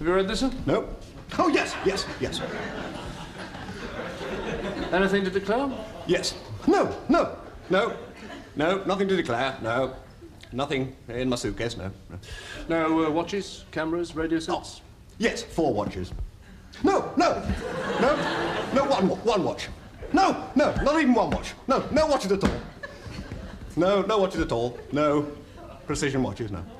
Have you read this one? No. Oh, yes, yes, yes. Anything to declare? Yes. No, nothing to declare, no. Nothing in my suitcase, no. No watches, cameras, radio sets? Oh, yes, 4 watches. No, one watch. No, not even one watch. No watches at all. No watches at all. No precision watches, no.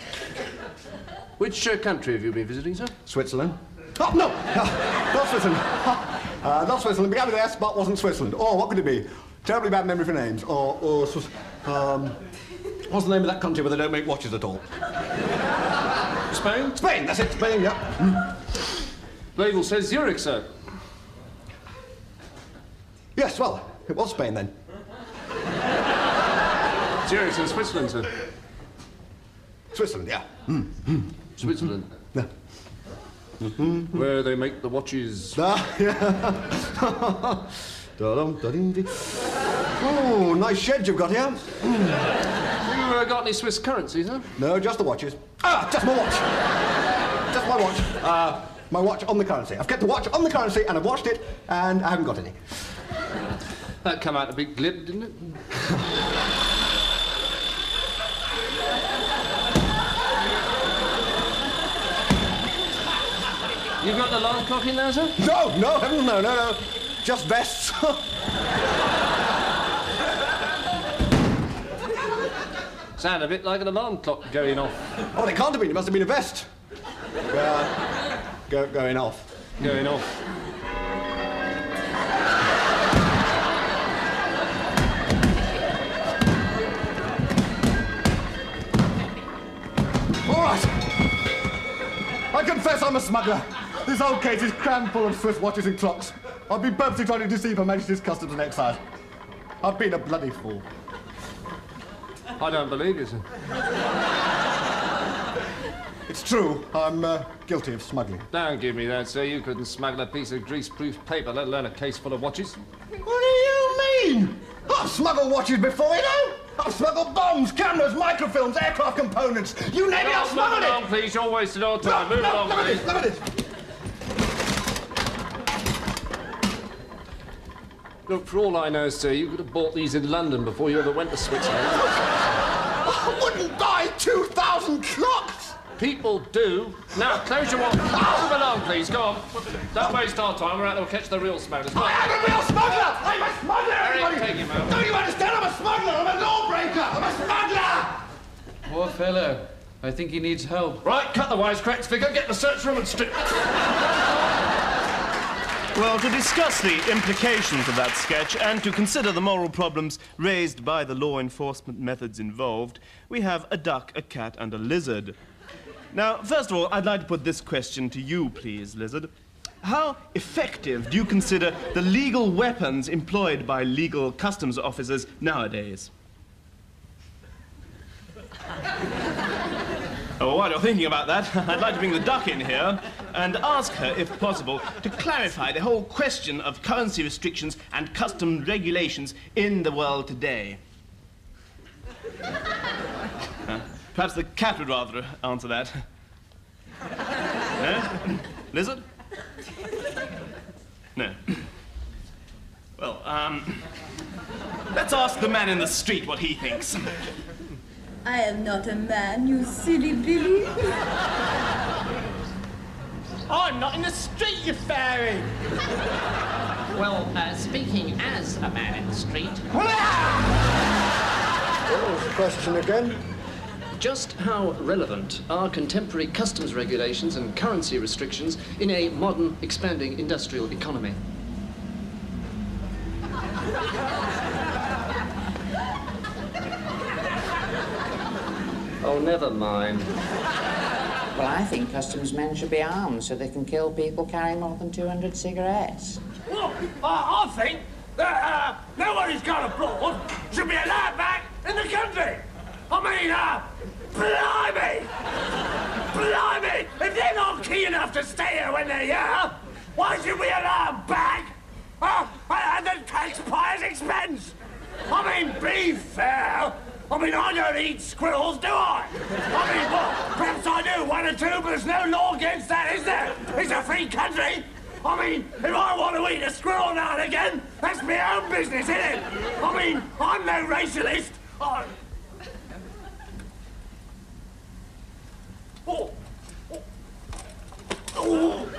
Which country have you been visiting, sir? Switzerland. Oh, no, not Switzerland. Not Switzerland. Began with S, but wasn't Switzerland. Oh, what could it be? Terribly bad memory for names. What's the name of that country where they don't make watches at all? Spain? Spain, that's it, Spain, yeah. Label says Zurich, sir. Yes, well, it was Spain then. Zurich's in Switzerland, sir. Switzerland, yeah. Switzerland. Yeah. Where they make the watches. Oh, nice sheds you've got here. You got any Swiss currencies, huh? No, just the watches. Just my watch. Just my watch. My watch on the currency. I've kept the watch on the currency and I've watched it and I haven't got any. That come out a bit glib, didn't it? You've got the alarm clock in there, sir? No, heavens no. Just vests. Sound a bit like an alarm clock going off. Oh, it can't have been. It must have been a vest. Going off. Going off. All right. I confess I'm a smuggler. This old case is crammed full of Swiss watches and clocks. I've been purposely trying to deceive Her Majesty's Customs and Excise. I've been a bloody fool. I don't believe you, sir. It's true. I'm guilty of smuggling. Don't give me that, sir. You couldn't smuggle a piece of grease-proof paper, let alone a case full of watches. What do you mean? I've smuggled watches before, you know? I've smuggled bombs, cameras, microfilms, aircraft components. You name it, I've smuggled it! Move along, please. You're wasting our time. Move along, please. Look at this. Look, for all I know, sir, you could have bought these in London before you ever went to Switzerland. I wouldn't buy 2,000 clocks! People do. Now, close your watch. Move along, please. Go on. Don't waste our time. We're out to catch the real smugglers. I am a real smuggler! I'm a smuggler, everybody! Take him out. Don't you understand? I'm a smuggler! I'm a lawbreaker! I'm a smuggler! Poor fellow. I think he needs help. Right, cut the wisecracks, Vicar. Get the search room and strip. Well, to discuss the implications of that sketch and to consider the moral problems raised by the law enforcement methods involved, we have a duck, a cat, and a lizard. Now, first of all, I'd like to put this question to you, please, Lizard. How effective do you consider the legal weapons employed by legal customs officers nowadays? Oh, while you're thinking about that, I'd like to bring the duck in here and ask her, if possible, to clarify the whole question of currency restrictions and customs regulations in the world today. Perhaps the cat would rather answer that. No? Lizard? No. Well, let's ask the man in the street what he thinks. I am not a man, you silly Billy. I'm not in the street, you fairy! Well, speaking as a man in the street... What was the question again? Just how relevant are contemporary customs regulations and currency restrictions in a modern, expanding industrial economy? Oh, never mind. Well, I think customs men should be armed so they can kill people carrying more than 200 cigarettes. Well, I think that no one who's gone abroad should be allowed back in the country. I mean, blimey! Blimey! If they're not keen enough to stay here when they're here, why should we allow them back? At the taxpayer's expense? I mean, be fair. I mean, I don't eat squirrels, do I? I mean, well, perhaps I do do one or two, but there's no law against that, is there? It's a free country. I mean, if I want to eat a squirrel now and again, that's my own business, isn't it? I mean, I'm no racialist. Oh. Oh.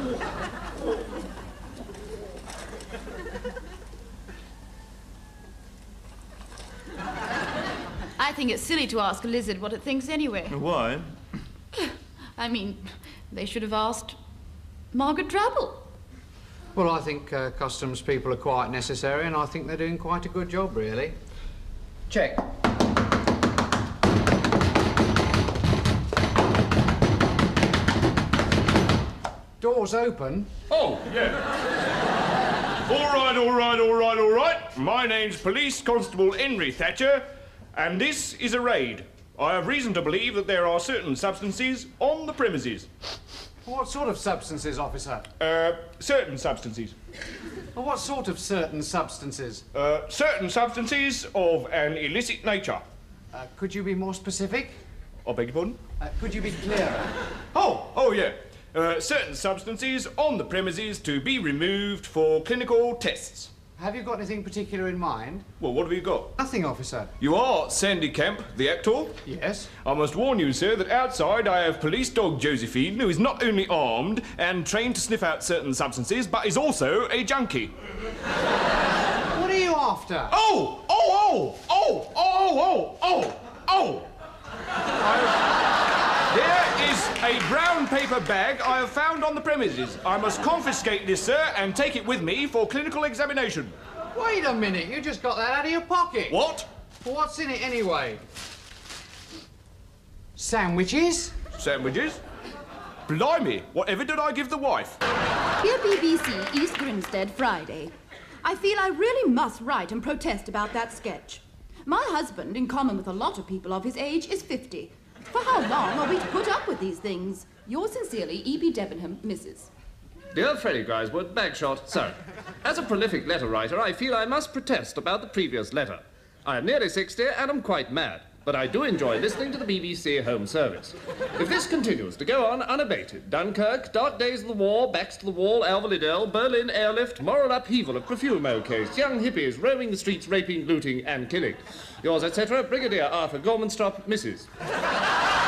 I think it's silly to ask a lizard what it thinks anyway. Why? I mean, they should have asked Margaret Drabble. Well, I think customs people are quite necessary, and I think they're doing quite a good job, really. Check. Doors open. Oh, yeah. All right. My name's Police Constable Henry Thatcher, and this is a raid. I have reason to believe that there are certain substances on the premises. What sort of substances, officer? Certain substances. Well, what sort of certain substances? Certain substances of an illicit nature. Could you be more specific? I beg your pardon? Could you be clearer? Oh, yeah. Certain substances on the premises to be removed for clinical tests. Have you got anything particular in mind? Well, what have you got? Nothing, officer. You are Sandy Camp, the actor? Yes. I must warn you, sir, that outside I have police dog Josephine, who is not only armed and trained to sniff out certain substances, but is also a junkie. What are you after? There is a brown paper bag I have found on the premises. I must confiscate this, sir, and take it with me for clinical examination. Wait a minute, you just got that out of your pocket. What? Well, what's in it anyway? Sandwiches? Sandwiches? Blimey, whatever did I give the wife? Dear BBC, East Grinstead, Friday. I feel I really must write and protest about that sketch. My husband, in common with a lot of people of his age, is 50. For how long are we to put up with these things? Yours sincerely, E.B. Debenham, Mrs. Dear Freddie Griswood, Bagshot, sir. As a prolific letter writer, I feel I must protest about the previous letter. I am nearly 60 and am quite mad, but I do enjoy listening to the BBC Home Service. If this continues to go on unabated, Dunkirk, dark days of the war, backs to the wall, Alva Liddell, Berlin airlift, moral upheaval of Profumo case, young hippies roaming the streets, raping, looting and killing. Yours, etc., Brigadier Arthur Gormanstrop, Mrs.